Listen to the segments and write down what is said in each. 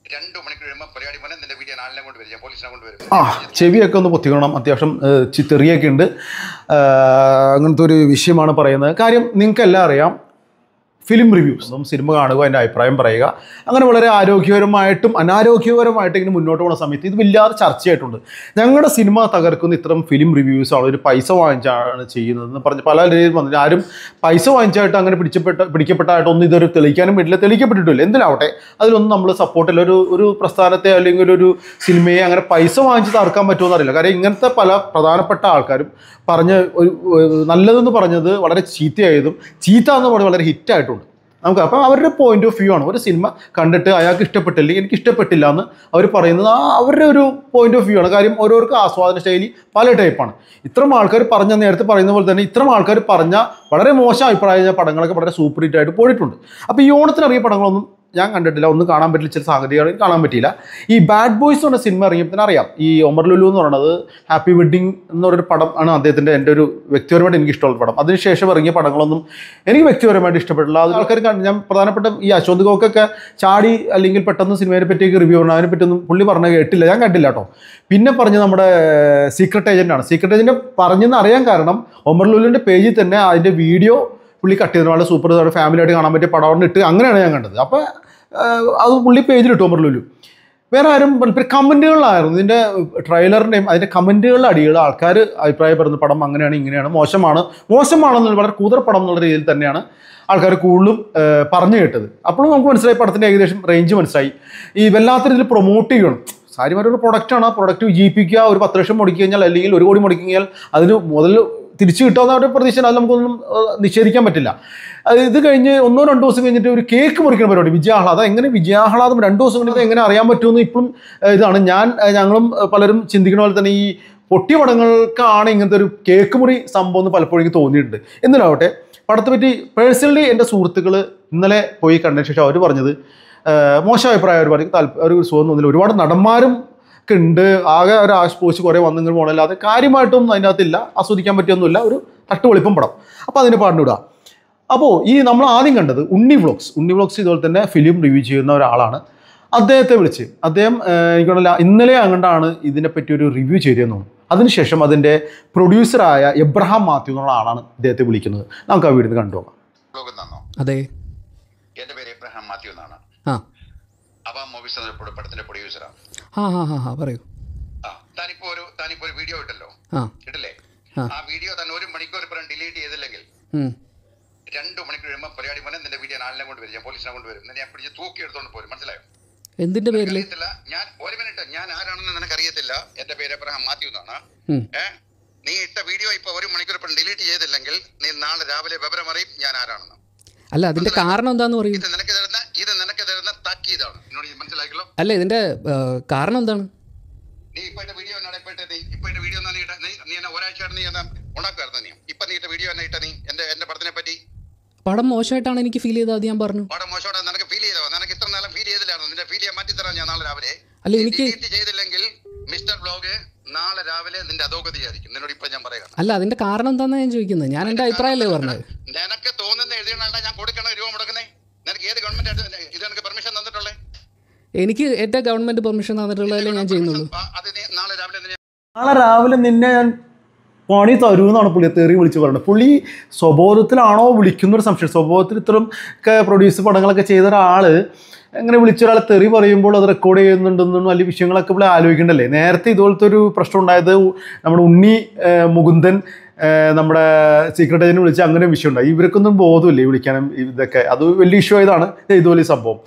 2 മണിക്കൂർ കഴിയുമ്പോൾ പരിപാടി പോലെ നിന്റെ വീഡിയോ നാളിനെ കൊണ്ടുവരും, ഞാൻ പോലീസിനെ കൊണ്ടുവരും. ചെവിയൊക്കെ ഒന്ന് പൊത്തിക്കണം, അത്യാവശ്യം തെറിയൊക്കെ ഉണ്ട്. അങ്ങനത്തെ ഒരു വിഷയമാണ് പറയുന്നത്. കാര്യം നിങ്ങൾക്കെല്ലാം അറിയാം, ഫിലിം റിവ്യൂസ് സിനിമ കാണുക, അതിൻ്റെ അഭിപ്രായം പറയുക, അങ്ങനെ വളരെ ആരോഗ്യപരമായിട്ടും അനാരോഗ്യപരമായിട്ടും ഇങ്ങനെ മുന്നോട്ട് പോകുന്ന സമയത്ത് ഇത് വലിയ ചർച്ചയായിട്ടുണ്ട്. ഞങ്ങളുടെ സിനിമ തകർക്കുന്ന ഇത്തരം ഫിലിം റിവ്യൂസാണ്, ഒരു പൈസ വാങ്ങിച്ചാണ് ചെയ്യുന്നതെന്ന് പറഞ്ഞ് പല രീതിയിൽ വന്നിട്ട് ആരും പൈസ വാങ്ങിച്ചായിട്ട് അങ്ങനെ പിടിക്കപ്പെട്ടായിട്ടൊന്നും ഇതൊരു തെളിയിക്കാനും പറ്റില്ല, തെളിയിക്കപ്പെട്ടിട്ടില്ല. എന്തിനാവട്ടെ, അതിലൊന്നും നമ്മൾ സപ്പോർട്ടില്ല. ഒരു പ്രസ്ഥാനത്തെ അല്ലെങ്കിൽ ഒരു സിനിമയെ അങ്ങനെ പൈസ വാങ്ങിച്ച് തകർക്കാൻ പറ്റുമെന്ന് അറിയില്ല. കാര്യം ഇങ്ങനത്തെ പല പ്രധാനപ്പെട്ട ആൾക്കാരും പറഞ്ഞ് ഒരു നല്ലതെന്ന് പറഞ്ഞത് വളരെ ചീത്തയായതും ചീത്ത എന്ന് പറഞ്ഞ് വളരെ ഹിറ്റായിട്ടുണ്ട് നമുക്ക്. അപ്പം അവരുടെ പോയിന്റ് ഓഫ് വ്യൂ ആണ്. ഒരു സിനിമ കണ്ടിട്ട് അയാൾക്ക് ഇഷ്ടപ്പെട്ടില്ലെങ്കിൽ എനിക്ക് ഇഷ്ടപ്പെട്ടില്ല എന്ന് അവർ പറയുന്നത് അവരുടെ ഒരു പോയിന്റ് ഓഫ് വ്യൂ ആണ്. കാര്യം ഓരോർക്ക് ആസ്വാദന ശൈലി പല ടൈപ്പാണ്. ഇത്തരം ആൾക്കാർ പറഞ്ഞ നേരത്തെ പറയുന്ന പോലെ തന്നെ ഇത്തരം ആൾക്കാർ പറഞ്ഞ വളരെ മോശം അഭിപ്രായ പടങ്ങളൊക്കെ വളരെ സൂപ്പർ ഹിറ്റായിട്ട് പോയിട്ടുണ്ട്. അപ്പോൾ ഈ ഓണത്തിന് ഇറങ്ങിയ പടങ്ങളൊന്നും ഞാൻ കണ്ടിട്ടില്ല, ഒന്നും കാണാൻ പറ്റില്ല, ചില സാഹചര്യങ്ങൾ കാണാൻ പറ്റിയില്ല. ഈ ബാഡ് ബോയ്സ് എന്ന് പറഞ്ഞ സിനിമ ഇറങ്ങിയപ്പോൾ അറിയാം, ഈ ഒമർ ലുലു എന്ന് പറയുന്നത് ഹാപ്പി വെഡ്ഡിങ് എന്നൊരു പടം ആണ് അദ്ദേഹത്തിൻ്റെ, എൻ്റെ ഒരു വ്യക്തിപരമായിട്ട് എനിക്ക് ഇഷ്ടമുള്ള പടം. അതിനുശേഷം ഇറങ്ങിയ പടങ്ങളൊന്നും എനിക്ക് വ്യക്തിപരമായിട്ട് ഇഷ്ടപ്പെട്ടില്ല. അത് ആൾക്കാർ ഞാൻ പ്രധാനപ്പെട്ട ഈ അശ്വന്ത് ഗോക്കൊക്കെ ചാടി അല്ലെങ്കിൽ പെട്ടെന്ന് സിനിമയെ പറ്റിയൊക്കെ റിവ്യൂ പറഞ്ഞു, അതിനെ പറ്റിയൊന്നും പുള്ളി പറഞ്ഞ കേട്ടില്ല, ഞാൻ കണ്ടില്ല കേട്ടോ. പിന്നെ പറഞ്ഞ് നമ്മുടെ സീക്രട്ട് ഏജൻ്റാണ്. സീക്രട്ട് ഏജൻറ്റ് പറഞ്ഞെന്ന് അറിയാൻ കാരണം ഒമർ ലുലുവിൻ്റെ പേജിൽ തന്നെ അതിൻ്റെ വീഡിയോ പുള്ളി കട്ട് ചെയ്ത് വളരെ സൂപ്പർ ഫാമിലിയായിട്ട് കാണാൻ പറ്റിയ പടം ഇട്ട് അങ്ങനെയാണ് ഞാൻ കണ്ടത്. അപ്പോൾ അത് പുള്ളി പേജിലിട്ടു ഒമർ ലുലു. വേറെ ആരും കമൻറ്റുകളിലായിരുന്നു ഇതിൻ്റെ ട്രെയിലറിൻ്റെയും അതിൻ്റെ കമൻറ്റുകളിലെ അടികൾ ആൾക്കാർ അഭിപ്രായപ്പെടുന്ന പടം അങ്ങനെയാണ് ഇങ്ങനെയാണ് മോശമാണെന്നുള്ള വളരെ കൂതറ പടം എന്നുള്ള രീതിയിൽ തന്നെയാണ് ആൾക്കാർ കൂടുതലും പറഞ്ഞു കേട്ടത്. അപ്പോഴും നമുക്ക് മനസ്സിലായി പടത്തിൻ്റെ ഏകദേശം റേഞ്ച് മനസ്സിലായി. ഈ വല്ലാത്ത രീതിയിൽ പ്രൊമോട്ട് ചെയ്യണം, സാരിമാരൊരു പ്രൊഡക്റ്റാണ്, ആ പ്രൊഡക്റ്റ് വിജയിപ്പിക്കുക. ഒരു 10 ലക്ഷം മുടക്കി കഴിഞ്ഞാൽ അല്ലെങ്കിൽ 1 കോടി മുടക്കി കഴിഞ്ഞാൽ അതിന് മുതൽ തിരിച്ചു കിട്ടാവുന്ന ഒരു പ്രതീക്ഷ അത് നമുക്കൊന്നും നിഷേധിക്കാൻ പറ്റില്ല. ഇത് കഴിഞ്ഞ് 1-2 ദിവസം കഴിഞ്ഞിട്ട് ഒരു കേക്ക് മുറിക്കുന്ന പരിപാടി വിജയാഹ്ലാദം. എങ്ങനെ വിജയാഹ്ലാദം 2 ദിവസം കഴിഞ്ഞിട്ട് എങ്ങനെ അറിയാൻ പറ്റുമെന്ന് ഇപ്പോഴും ഇതാണ്. ഞങ്ങളും പലരും ചിന്തിക്കുന്ന പോലെ തന്നെ ഈ പൊട്ടിയ പടങ്ങൾക്കാണ് ഇങ്ങനത്തെ ഒരു കേക്ക് മുറി സംഭവം എന്ന് പലപ്പോഴും എനിക്ക് തോന്നിയിട്ടുണ്ട്. എന്തിനാവട്ടെ, പടത്തെ പറ്റി പേഴ്സണലി എൻ്റെ സുഹൃത്തുക്കൾ ഇന്നലെ പോയി കണ്ടതിന് ശേഷം അവർ പറഞ്ഞത് മോശം അഭിപ്രായം. ഒരു സുഖം തോന്നില്ല. ഒരുപാട് നടന്മാരും ഉണ്ട്, ആകെ ഒരു ആശ്പോച്ച് കുറേ വന്നിങ്ങനെ പോകണല്ലാതെ കാര്യമായിട്ടൊന്നും അതിൻ്റെ അകത്തില്ല, ആസ്വദിക്കാൻ പറ്റിയൊന്നുമില്ല, ഒരു തട്ടുപൊളിപ്പം പടം. അപ്പോൾ അതിന് പാടിനിടുക. അപ്പോൾ ഈ നമ്മൾ ആദ്യം കണ്ടത് ഉണ്ണി വ്ളോഗ്സ് ഇതുപോലെ തന്നെ ഫിലിം റിവ്യൂ ചെയ്യുന്ന ഒരാളാണ്. അദ്ദേഹത്തെ വിളിച്ച് അദ്ദേഹം എനിക്കുള്ള ഇന്നലെ അങ്ങോട്ടാണ് ഇതിനെപ്പറ്റി ഒരു റിവ്യൂ ചെയ്തതെന്ന് തോന്നുന്നു. അതിനുശേഷം അതിൻ്റെ പ്രൊഡ്യൂസറായ എബ്രഹാം മാത്യു എന്നുള്ള ആളാണ് ഇദ്ദേഹത്തെ വിളിക്കുന്നത്. നമുക്ക് ആ വീട്ടിൽ നിന്ന് കണ്ടുപോകാം. അതെ, എൻ്റെ പേര് എബ്രഹാം മാത്യു എന്നാണ്. പടത്തിന്റെ പ്രൊഡ്യൂസറാണ്. പറയൂ. താനിപ്പോ ഒരു വീഡിയോ ഇട്ടല്ലോ, ഇട്ടില്ലേ? ആ വീഡിയോ തന്നെ 1 മണിക്കൂർ ഇപ്പം ഡിലീറ്റ് ചെയ്തില്ലെങ്കിൽ 2 മണിക്കൂർ കഴിയുമ്പോൾ പരിപാടി പോലെ നിന്റെ വീഡിയോ നാളിനെ കൊണ്ടുവരും, ഞാൻ പോലീസിനെ കൊണ്ടുവരും, ഞാൻ പിടിച്ച് തൂക്കി എടുത്തോണ്ട് പോരും. മനസ്സിലായോ? എന്തിന്റെ പേരിൽ? ഞാൻ 1 മിനിറ്റ്, ഞാൻ ആരാണെന്ന് നിനക്കറിയത്തില്ല. എന്റെ പേര് എബ്രഹാം മാത്യു എന്നാണ്. നീ ഇട്ട വീഡിയോ ഇപ്പൊ 1 മണിക്കൂർ ഇപ്പം ഡിലീറ്റ് ചെയ്തില്ലെങ്കിൽ നീ നാളെ രാവിലെ വിവരം അറിയും ഞാൻ ആരാണെന്ന്. അല്ല, അതിന്റെ കാരണം എന്താന്ന് പറയും. ഇത് നിനക്ക് തരുന്ന താക്കീതാണ്. എന്നോട് മനസ്സിലാക്കിയല്ലോ. അല്ല, ഇതിന്റെ കാരണം എന്താണ്? നീ ഇപ്പൊ വീഡിയോ വീഡിയോ നീ എന്നെ ഒരാഴ്ചയായിട്ട് നീ ഉണ്ടാക്കുമായിരുന്നു. നീ ഇപ്പൊ നീ വീഡിയോ എന്നെ ഇട്ട നീ എന്റെ പടത്തിനെ പറ്റി പടം മോശമായിട്ടാണ് എനിക്ക് ഫീൽ ചെയ്തത്. അത് ഞാൻ പറഞ്ഞു. പടം മോശമായിട്ടാണ് നിനക്ക് ഫീൽ ചെയ്തോ? നിനക്ക് ഇത്ര നേരം ഫീൽ ചെയ്തില്ലായിരുന്നു. നിന്റെ ഫീൽ ചെയ്യാൻ മാറ്റി തരാം ഞാൻ നാളെ രാവിലെ. അല്ല, എനിക്ക് ചെയ്തില്ലെങ്കിൽ മിസ്റ്റർ ബ്ലോഗ് നാളെ രാവിലെ നിന്റെ അധോഗതിയായിരിക്കും. നിന്നോട് ഇപ്പൊ ഞാൻ പറയാം. അല്ല, അതിന്റെ കാരണം എന്താണെന്ന് ഞാൻ ചോദിക്കുന്നത്. ഞാൻ എന്റെ അഭിപ്രായമല്ലേ പറഞ്ഞത്. നിനക്ക് തോന്നുന്ന എഴുതിയാണ്ട ഞാൻ കൊടുക്കണ രൂപ മുടക്കുന്നേ. നിനക്ക് ഏത് ഗവൺമെന്റ് ഇത് എനിക്ക് പെർമിഷൻ തന്നിട്ടുള്ളേ? എനിക്ക് എന്റെ ഗവൺമെന്റ് പെർമിഷൻ തന്നിട്ടുള്ളതല്ലേ ഞാൻ ചെയ്യുന്നുള്ളൂ. നാളെ രാവിലെ നിന്നെ ഞാൻ പണി തരുമെന്നാണ് പുള്ളി തെറി വിളിച്ച് പറയുന്നത്. പുള്ളി സ്വബോധത്തിലാണോ വിളിക്കുന്നൊരു സംശയം. സ്വബോധത്തിൽ ഇത്തരം ഒക്കെ പ്രൊഡ്യൂസ് പടങ്ങളൊക്കെ ചെയ്ത ഒരാൾ അങ്ങനെ വിളിച്ചൊരാളെ തെറി പറയുമ്പോൾ അത് റെക്കോർഡ് ചെയ്യുന്നുണ്ടെന്നും വലിയ വിഷയങ്ങളൊക്കെ പുള്ളി ആലോചിക്കണ്ടല്ലേ. നേരത്തെ ഇതുപോലത്തെ ഒരു പ്രശ്നം ഉണ്ടായത് നമ്മുടെ ഉണ്ണി മുകുന്ദൻ നമ്മുടെ സീക്രട്ട് ഏജൻറ്റ് വിളിച്ച് അങ്ങനെ വിഷയം ഉണ്ടായി. ഇവർക്കൊന്നും ബോധമില്ലേ വിളിക്കാനും ഇതൊക്കെ. അത് വലിയ ഇഷ്യൂ ആയതാണ് ഇതുപോലെ സംഭവം.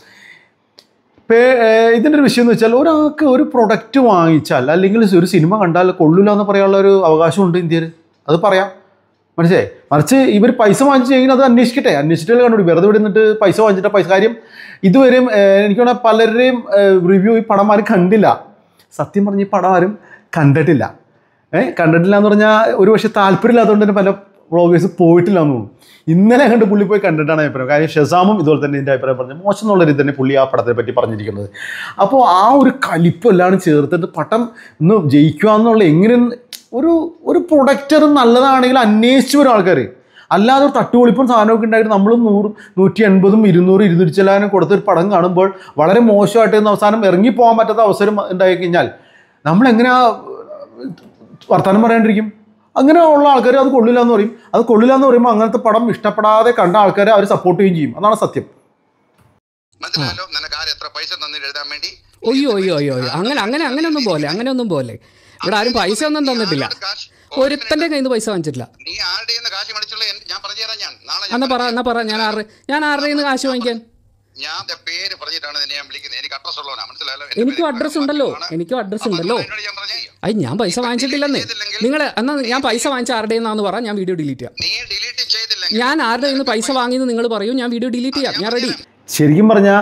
ഇതിൻ്റെ ഒരു വിഷയം എന്ന് വെച്ചാൽ ഒരാൾക്ക് ഒരു പ്രൊഡക്റ്റ് വാങ്ങിച്ചാൽ അല്ലെങ്കിൽ ഒരു സിനിമ കണ്ടാൽ കൊള്ളില്ല എന്ന് പറയാനുള്ള ഒരു അവകാശമുണ്ട് ഇന്ത്യയിൽ. അത് പറയാം, മനസ്സിലായി. മറിച്ച് ഇവർ പൈസ വാങ്ങിച്ച് കഴിഞ്ഞാൽ അത് അന്വേഷിച്ചിട്ടേ കണ്ടുപിടി. വെറുതെ ഇവിടെ നിന്നിട്ട് പൈസ വാങ്ങിച്ചിട്ട് പൈസ കാര്യം ഇതുവരെയും എനിക്ക് തോന്നുന്ന പലരുടെയും റിവ്യൂ ഈ പടം ആരും കണ്ടില്ല. സത്യം പറഞ്ഞ് ഈ പടം ആരും കണ്ടിട്ടില്ല എന്ന് പറഞ്ഞാൽ ഒരു പക്ഷേ താല്പര്യമില്ലാത്തതുകൊണ്ട് തന്നെ പല വ്ളോഗേഴ്സ് പോയിട്ടില്ല എന്ന് തോന്നുന്നു. ഇന്നലെ കണ്ട് പുള്ളി പോയി കണ്ടിട്ടാണ് അഭിപ്രായം. കാര്യം ഷസാമും ഇതുപോലെ തന്നെ ഇതിൻ്റെ അഭിപ്രായം പറഞ്ഞു. മോശം എന്നുള്ള രീതി തന്നെ പുള്ളി ആ പടത്തെ പറ്റി പറഞ്ഞിരിക്കുന്നത്. അപ്പോൾ ആ ഒരു കലിപ്പെല്ലാം ചേർത്തിട്ട് പടം ഒന്ന് ജയിക്കുക എന്നുള്ള എങ്ങനെ ഒരു പ്രൊഡക്റ്റ് നല്ലതാണെങ്കിൽ അന്വേഷിച്ച് വരും ആൾക്കാർ. അല്ലാതെ ഒരു തട്ടുപൊളിപ്പും സാധനമൊക്കെ ഉണ്ടായിട്ട് നമ്മൾ 100, 180, 200, 200 ചെല്ലാനും കൊടുത്തൊരു പടം കാണുമ്പോൾ വളരെ മോശമായിട്ട് അവസാനം ഇറങ്ങിപ്പോകാൻ പറ്റാത്ത അവസരം ഉണ്ടായി കഴിഞ്ഞാൽ നമ്മളെങ്ങനെയാ വർത്തമാനം പറയാണ്ടിരിക്കും? അങ്ങനെയുള്ള ആൾക്കാർ അത് കൊള്ളില്ല എന്ന് പറയും. അത് കൊള്ളില്ല എന്ന് പറയുമ്പോൾ അങ്ങനത്തെ പടം ഇഷ്ടപ്പെടാതെ കണ്ട ആൾക്കാരെ അവർ സപ്പോർട്ട് ചെയ്യുകയും ചെയ്യും. അതാണ് സത്യം. മനസ്സിലായല്ലോ? നിനക്ക് ആര് എത്ര പൈസ തന്നിട്ട് എഴുതാൻ വേണ്ടി? അയ്യോ അങ്ങനെയൊന്നും പോലെ ഇവിടെ ആരും പൈസ ഒന്നും തന്നിട്ടില്ല. ഒരുത്തന്റെ കയ്യിൽ നിന്ന് പൈസ വാങ്ങിച്ചിട്ടില്ല. നീ ആരുടെ കാശ് മേടിച്ചുള്ള ഞാൻ പറഞ്ഞുതരാം. എന്നാ പറ ഞാൻ ആരുടെ നിന്ന് കാശ് വാങ്ങിക്കാൻ? ഞാൻ പേര് പറഞ്ഞിട്ടാണ് നിന്നെ ഞാൻ വിളിക്കുന്നത്. എനിക്ക് അഡ്രസ് ഉള്ളവനാ, മനസ്സിലായല്ലോ? എനിക്കും അഡ്രസ് ഉണ്ടല്ലോ. അയ്യ, ഞാൻ പൈസ വാങ്ങിച്ചിട്ടില്ലെന്നേ. എന്നാ ഞാൻ പൈസ വാങ്ങിച്ച ആരുടെ നിന്നാന്ന് പറ, ഞാൻ വീഡിയോ ഡിലീറ്റ് ചെയ്യാം. നീ ഡിലീറ്റ് ചെയ്തില്ലെങ്കിൽ ഞാൻ ആരുടെ നിന്ന് പൈസ വാങ്ങിയെന്ന് നിങ്ങൾ പറയൂ, ഞാൻ വീഡിയോ ഡിലീറ്റ് ചെയ്യാം. ഞാൻ റെഡി. ശരിക്കും പറഞ്ഞാൽ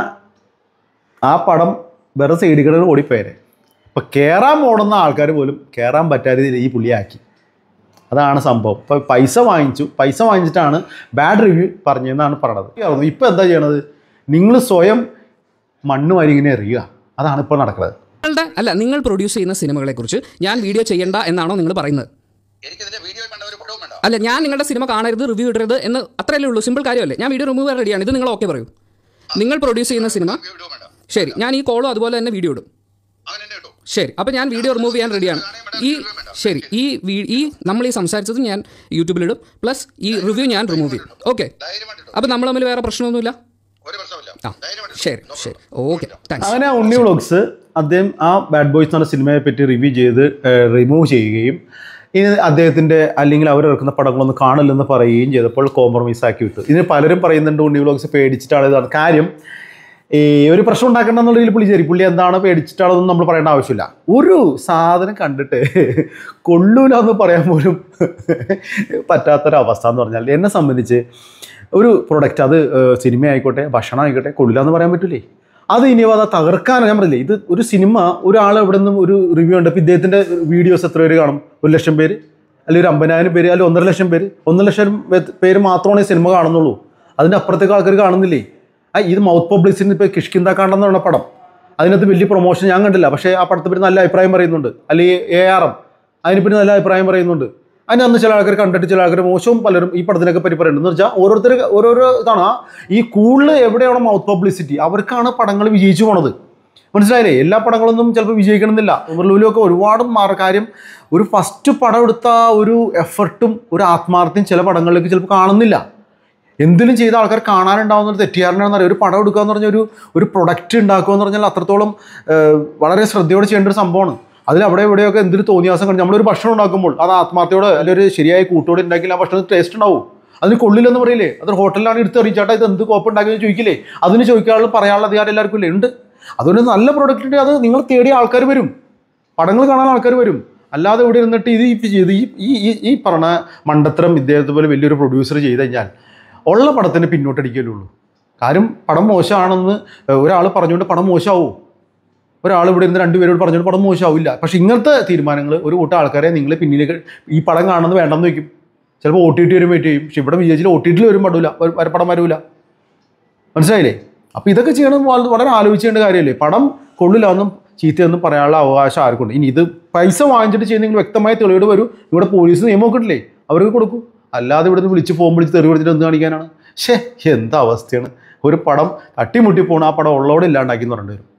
ആ പടം വേറെ സൈഡിൽ കിടന്ന് ഓടിപ്പോയരെ. ഇപ്പം കയറാൻ ഓടുന്ന ആൾക്കാർ പോലും കയറാൻ പറ്റാതെ ഈ പുള്ളിയാക്കി. അതാണ് സംഭവം. ഇപ്പോൾ പൈസ വാങ്ങിച്ചിട്ടാണ് ബാഡ് റിവ്യൂ പറഞ്ഞതെന്നാണ് പറയണത്. ഇപ്പോൾ എന്താ ചെയ്യണത്? നിങ്ങൾ സ്വയം മണ്ണ് വാരി ഇങ്ങനെ എറിയുക. അതാണ് ഇപ്പോൾ നടക്കുന്നത്. നിങ്ങൾ പ്രൊഡ്യൂസ് ചെയ്യുന്ന സിനിമകളെ കുറിച്ച് ഞാൻ വീഡിയോ ചെയ്യണ്ട എന്നാണോ നിങ്ങൾ പറയുന്നത്? അല്ല, ഞാൻ നിങ്ങളുടെ സിനിമ കാണരുത്, റിവ്യൂ ഇടരുത് എന്ന് അത്രയല്ലേ ഉള്ളൂ. സിമ്പിൾ കാര്യമല്ലേ? ഞാൻ വീഡിയോ റിമൂവ് ചെയ്യാൻ റെഡിയാണ്. ഇത് നിങ്ങൾ ഓക്കെ പറയൂ. നിങ്ങൾ പ്രൊഡ്യൂസ് ചെയ്യുന്ന സിനിമ ശരി, ഞാൻ ഈ കോളും അതുപോലെ തന്നെ വീഡിയോ ഇടും. ശരി, അപ്പോൾ ഞാൻ വീഡിയോ റിമൂവ് ചെയ്യാൻ റെഡിയാണ്. ശരി, നമ്മൾ ഈ സംസാരിച്ചത് ഞാൻ യൂട്യൂബിലിടും, പ്ലസ് ഈ റിവ്യൂ ഞാൻ റിമൂവ് ചെയ്യും. ഓക്കെ, അപ്പോൾ നമ്മൾ തമ്മിൽ വേറെ പ്രശ്നമൊന്നുമില്ല. ശരി, ഓക്കെ, താങ്ക്സ്. അങ്ങനെ ഉണ്ണി വ്ളോഗ്സ് അദ്ദേഹം ആ ബാഡ് ബോയ്സ് എന്ന സിനിമയെ പറ്റി റിവ്യൂ ചെയ്ത് റിമൂവ് ചെയ്യുകയും ഇനി അദ്ദേഹത്തിൻ്റെ അല്ലെങ്കിൽ അവരിറക്കുന്ന പടങ്ങളൊന്നും കാണില്ലെന്ന് പറയുകയും ചെയ്തപ്പോൾ കോംപ്രമൈസ് ആക്കി വിട്ടു. ഇതിന് പലരും പറയുന്നുണ്ട് ഉണ്ണി വ്ളോഗ്സ് പേടിച്ചിട്ടാണ് ഇതാണ് കാര്യം. ഈ ഒരു പ്രശ്നം ഉണ്ടാക്കണമെന്നുള്ളതിൽ പുള്ളി എന്താണ് പേടിച്ചിട്ടാണെന്നൊന്നും നമ്മൾ പറയേണ്ട ആവശ്യമില്ല. ഒരു സാധനം കണ്ടിട്ട് കൊള്ളൂല എന്ന് പറയാൻ പോലും പറ്റാത്തൊരവസ്ഥ എന്ന് പറഞ്ഞാൽ, എന്നെ സംബന്ധിച്ച് ഒരു പ്രൊഡക്റ്റ്, അത് സിനിമ ആയിക്കോട്ടെ ഭക്ഷണം ആയിക്കോട്ടെ, കൊള്ളില്ല എന്ന് പറയാൻ പറ്റില്ലേ? അത് ഇനി അത് തകർക്കാനോ ഞാൻ പറഞ്ഞില്ലേ. ഇത് ഒരു സിനിമ, ഒരാൾ എവിടെ നിന്നും ഒരു റിവ്യൂ ഉണ്ട്. ഇപ്പോൾ ഇദ്ദേഹത്തിൻ്റെ വീഡിയോസ് എത്ര പേര് കാണും? 1,00,000 പേര്, അല്ലെങ്കിൽ ഒരു 50,000 പേര്, അല്ലെങ്കിൽ 1,50,000 പേര്. 1,00,000 പേര് മാത്രമാണ് ഈ സിനിമ കാണുന്നുള്ളൂ. അതിൻ്റെ അപ്പുറത്തേക്ക് ആൾക്കാർ കാണുന്നില്ലേ? ഇത് മൗത്ത് പബ്ലിസിറ്റി. ഇപ്പോൾ കിഷ്കിന്താക്കാണ്ടെന്ന് പറഞ്ഞ പടം, അതിനകത്ത് വലിയ പ്രൊമോഷൻ ഞാൻ കണ്ടില്ല. പക്ഷേ ആ പടത്തെ പറ്റി നല്ല അഭിപ്രായം പറയുന്നുണ്ട്. അല്ലെങ്കിൽ ARM അതിനെപ്പറ്റി നല്ല അഭിപ്രായം പറയുന്നുണ്ട്. അതിനന്ന് ചില ആൾക്കാർ കണ്ടിട്ട് ചില ആൾക്കാർ മോശവും പലരും ഈ പടത്തിനൊക്കെ പറ്റി പറയുന്നുണ്ട്. എന്ന് വെച്ചാൽ ഓരോരോ ഇതാണ്. ഈ കൂടുതൽ എവിടെയാണോ മൗത്ത് പബ്ലിസിറ്റി അവർക്കാണ് പടങ്ങൾ വിജയിച്ചു പോണത്. മനസ്സിലായില്ലേ? എല്ലാ പടങ്ങളൊന്നും ചിലപ്പോൾ വിജയിക്കണമെന്നില്ല. ലുലുവിലൊക്കെ ഒരുപാട് കാര്യം, ഒരു ഫസ്റ്റ് പടം എടുത്ത ഒരു എഫർട്ടും ഒരു ആത്മാർത്ഥയും ചില പടങ്ങളിലേക്ക് ചിലപ്പോൾ കാണുന്നില്ല. എന്തിനും ചെയ്ത ആൾക്കാർ കാണാനുണ്ടാവുന്ന ഒരു തെറ്റുകാരനാണെന്ന് അറിയാം. ഒരു പടം എടുക്കുക എന്ന് പറഞ്ഞാൽ ഒരു പ്രൊഡക്റ്റ് ഉണ്ടാക്കുക എന്ന് പറഞ്ഞാൽ അത്രത്തോളം വളരെ ശ്രദ്ധയോടെ ചെയ്യേണ്ട ഒരു സംഭവമാണ്. അതിൽ അവിടെ എവിടെയൊക്കെ എന്തൊരു തോന്നിയാസം കണ്ടു. നമ്മളൊരു ഭക്ഷണം ഉണ്ടാക്കുമ്പോൾ അത് ആത്മാർത്ഥയോടെ അല്ലെങ്കിൽ ഒരു ശരിയായ കൂട്ടോടെ ഉണ്ടാക്കിയാൽ ആ ഭക്ഷണത്തിന് ടേസ്റ്റ് ഉണ്ടാവും. അതിന് കൊള്ളില്ലെന്ന് പറയില്ലേ? അതൊരു ഹോട്ടലിലാണ് എടുത്ത് അറിയിച്ചാട്ടാ ഇത് എന്ത് കോപ്പം ഉണ്ടാക്കിയെന്ന് ചോദിക്കില്ലേ? അതിന് ചോദിക്കാനുള്ള പറയാനുള്ള അധികാരം എല്ലാവർക്കും ഇല്ലേ? ഉണ്ട്. അതുകൊണ്ട് നല്ല പ്രൊഡക്റ്റിൻ്റെ അത് നിങ്ങൾ തേടിയ ആൾക്കാർ വരും, പടങ്ങൾ കാണാൻ ആൾക്കാർ വരും. അല്ലാതെ ഇവിടെ ഇരുന്നിട്ട് ഈ പറഞ്ഞ മണ്ടത്തരം ഇദ്ദേഹത്തെ പോലെ വലിയൊരു പ്രൊഡ്യൂസർ ചെയ്ത് കഴിഞ്ഞാൽ ഉള്ള പടത്തിന് പിന്നോട്ടടിക്കലേ ഉള്ളൂ. കാര്യം പടം മോശമാണെന്ന് ഒരാൾ പറഞ്ഞുകൊണ്ട് പടം മോശമാവും. ഒരാൾ ഇവിടെ ഇരുന്ന് 2 പേരോട് പറഞ്ഞുകൊണ്ട് പടം മോശമാവില്ല. പക്ഷേ ഇങ്ങനത്തെ തീരുമാനങ്ങൾ ഒരു കൂട്ടം ആൾക്കാരെ നിങ്ങൾ പിന്നിലേക്ക് ഈ പടം കാണുന്നത് വേണ്ടെന്ന് വയ്ക്കും. ചിലപ്പോൾ OTT വരും, വെയിറ്റ് ചെയ്യും. പക്ഷെ ഇവിടെ വിജയിച്ചിൽ OTT വരും പടം വരൂല. മനസ്സിലായില്ലേ? അപ്പോൾ ഇതൊക്കെ ചെയ്യണം വളരെ ആലോചിക്കേണ്ട കാര്യമല്ലേ? പടം കൊള്ളില്ല എന്നും ചീത്തയൊന്നും പറയാനുള്ള അവകാശം ആർക്കുണ്ട്? ഇനി ഇത് പൈസ വാങ്ങിച്ചിട്ട് ചെയ്യുന്നെങ്കിൽ വ്യക്തമായ തെളിവുകൾ വരും. ഇവിടെ പോലീസ് നിയമമൊക്കെ ഇട്ടില്ലേ, അവർക്ക് കൊടുക്കും. അല്ലാതെ ഇവിടെ നിന്ന് ഫോൺ വിളിച്ച് തെറി കൊടുത്തിട്ട് എന്ത് കാണിക്കാനാണ്? എന്താ അവസ്ഥയാണ്? ഒരു പടം തട്ടിമുട്ടി പോകണം, ആ പടം ഉള്ളവിടെ ഇല്ലാണ്ടാക്കി എന്ന് പറഞ്ഞിട്ട് വരും.